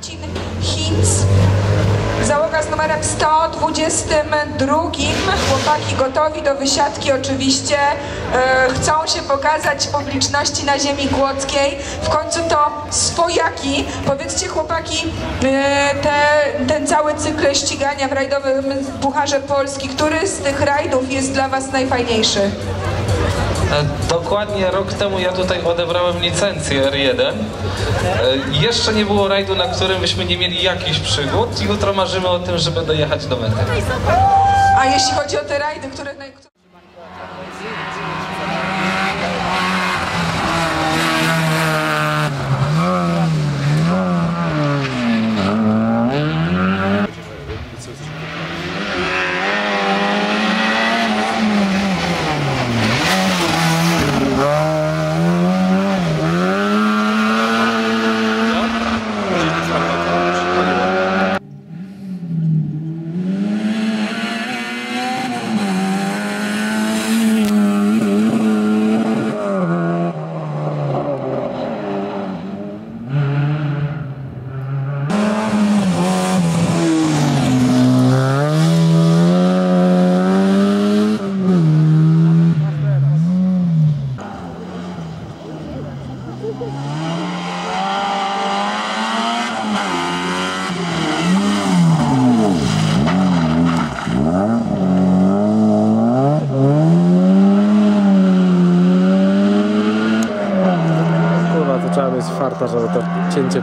Marcin Hinz, załoga z numerem 122. Chłopaki gotowi do wysiadki oczywiście. Chcą się pokazać publiczności na ziemi kłodzkiej. W końcu to swojaki. Powiedzcie chłopaki, ten cały cykl ścigania w rajdowym Pucharze Polski, który z tych rajdów jest dla was najfajniejszy? Dokładnie rok temu ja tutaj odebrałem licencję R1. Jeszcze nie było rajdu, na którym byśmy nie mieli jakichś przygód. Jutro marzymy o tym, żeby dojechać do mety. A jeśli chodzi o te rajdy, które... Trzeba mieć farta, żeby to cięcie.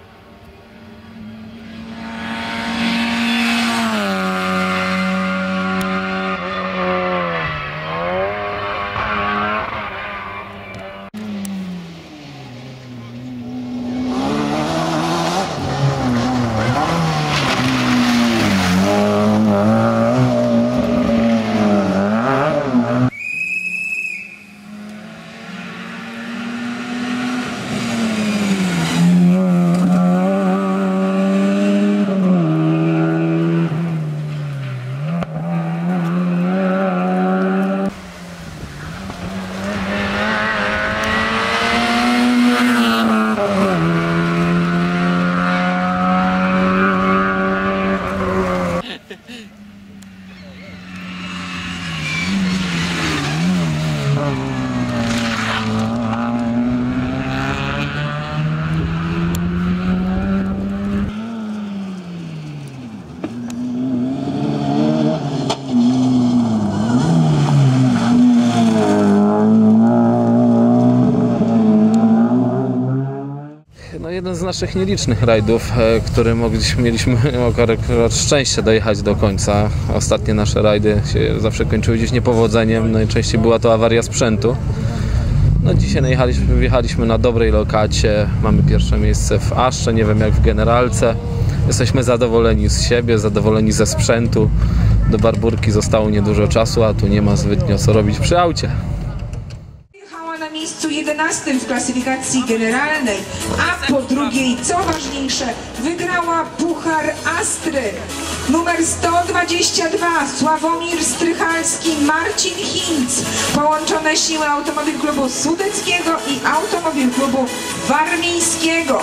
Jeden z naszych nielicznych rajdów, który mieliśmy akurat szczęście dojechać do końca. Ostatnie nasze rajdy się zawsze kończyły gdzieś niepowodzeniem, najczęściej była to awaria sprzętu. No dzisiaj wjechaliśmy na dobrej lokacie, mamy pierwsze miejsce w Aszcze, nie wiem jak w generalce. Jesteśmy zadowoleni z siebie, zadowoleni ze sprzętu. Do Barburki zostało niedużo czasu, a tu nie ma zbytnio co robić przy aucie. Na miejscu 11 w klasyfikacji generalnej, a po drugiej, co ważniejsze, wygrała Puchar Astry. Numer 122, Sławomir Strychalski, Marcin Hinz. Połączone siły Automobil Klubu Sudeckiego i Automobil Klubu Warmińskiego.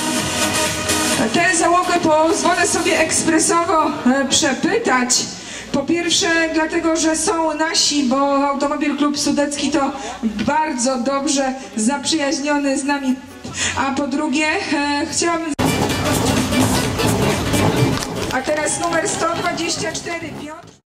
Tę załogę pozwolę sobie ekspresowo przepytać. Po pierwsze dlatego, że są nasi, bo Automobil Klub Sudecki to bardzo dobrze zaprzyjaźniony z nami. A po drugie chciałabym... A teraz numer 124, Piotr.